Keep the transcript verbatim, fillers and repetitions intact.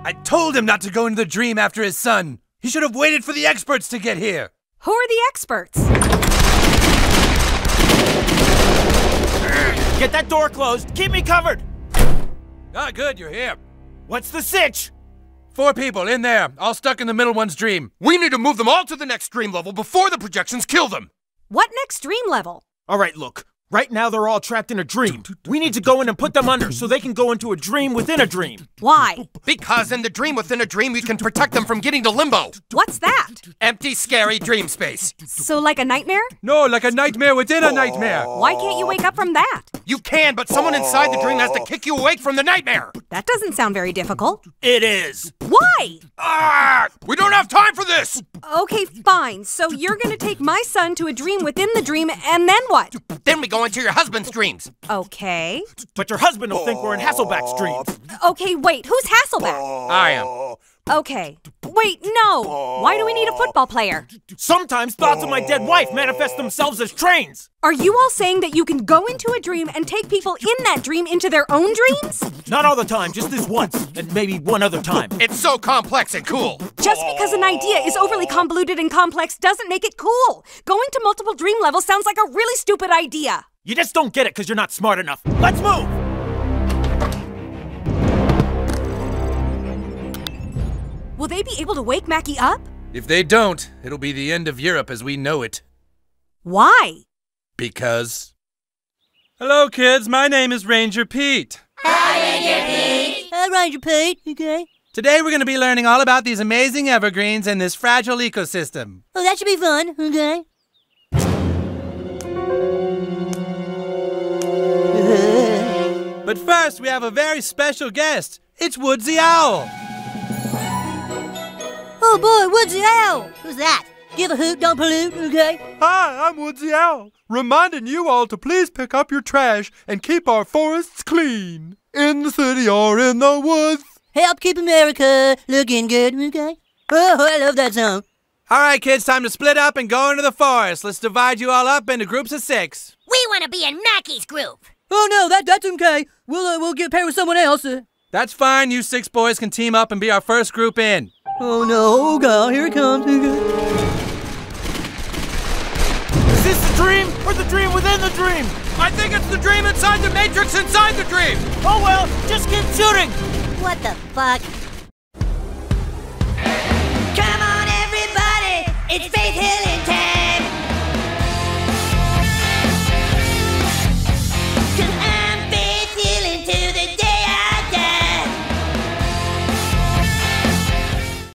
I told him not to go into the dream after his son. He should have waited for the experts to get here. Who are the experts? Get that door closed. Keep me covered. Ah, good, you're here. What's the sitch? Four people in there, all stuck in the middle one's dream. We need to move them all to the next dream level before the projections kill them. What next dream level? All right, look. Right now they're all trapped in a dream. We need to go in and put them under so they can go into a dream within a dream. Why? Because in the dream within a dream, we can protect them from getting to limbo. What's that? Empty, scary dream space. So like a nightmare? No, like a nightmare within a nightmare. Why can't you wake up from that? You can, but someone inside the dream has to kick you awake from the nightmare. That doesn't sound very difficult. It is. Why? Ah! We don't have time for this! Okay, fine. So you're gonna take my son to a dream within the dream, and then what? Then we go into your husband's dreams. Okay. But your husband will think we're in Hasselback's dreams. Okay, wait. Who's Hasselback? I am. Okay. Wait, no. Why do we need a football player? Sometimes thoughts of my dead wife manifest themselves as trains. Are you all saying that you can go into a dream and take people in that dream into their own dreams? Not all the time, just this once, and maybe one other time. It's so complex and cool. Just because an idea is overly convoluted and complex doesn't make it cool. Going to multiple dream levels sounds like a really stupid idea. You just don't get it because you're not smart enough. Let's move! Will they be able to wake Mackie up? If they don't, it'll be the end of Europe as we know it. Why? Because... Hello, kids. My name is Ranger Pete. Hi, Ranger Pete. Hi, Ranger Pete. Okay. Today we're going to be learning all about these amazing evergreens and this fragile ecosystem. Oh, that should be fun. Okay. But first, we have a very special guest. It's Woodsy Owl. Oh boy, Woodsy Owl! Who's that? Give a hoot, don't pollute, okay? Hi, I'm Woodsy Owl, reminding you all to please pick up your trash and keep our forests clean. In the city or in the woods. Help keep America looking good, okay? Oh, I love that song. All right, kids, time to split up and go into the forest. Let's divide you all up into groups of six. We want to be in Mackie's group. Oh no, that that's okay. We'll uh, we'll get paired with someone else. Uh. That's fine. You six boys can team up and be our first group in. Oh no, oh god, here it comes. Is this the dream or the dream within the dream? I think it's the dream inside the matrix inside the dream. Oh well, just keep shooting. What the fuck?